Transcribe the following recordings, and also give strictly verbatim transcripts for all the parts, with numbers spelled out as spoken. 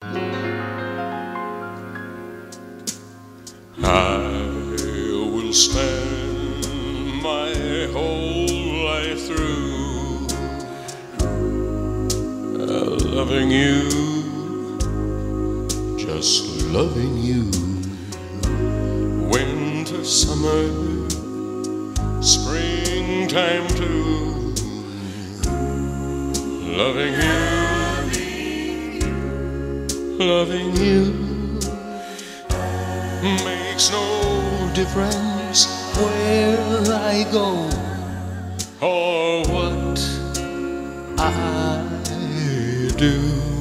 I will spend my whole life through uh, loving you, just loving you. Winter, summer, springtime too, loving you, loving you. Makes no difference where I go or what I do.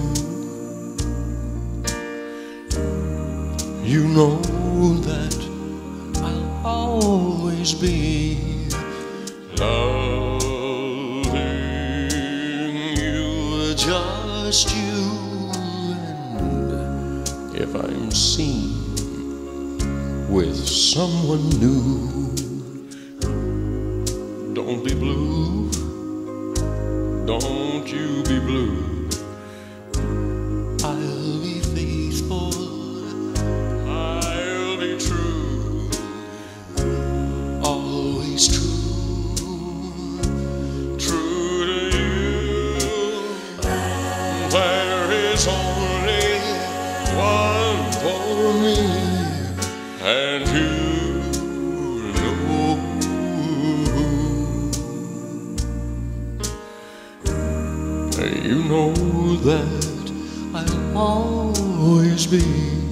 You know that I'll always be loving you, just you. And if I'm seen with someone new, don't be blue, don't you be blue. I'll be faithful, I'll be true, always true, true to you. There is only one for me, and you know, you know that I'll always be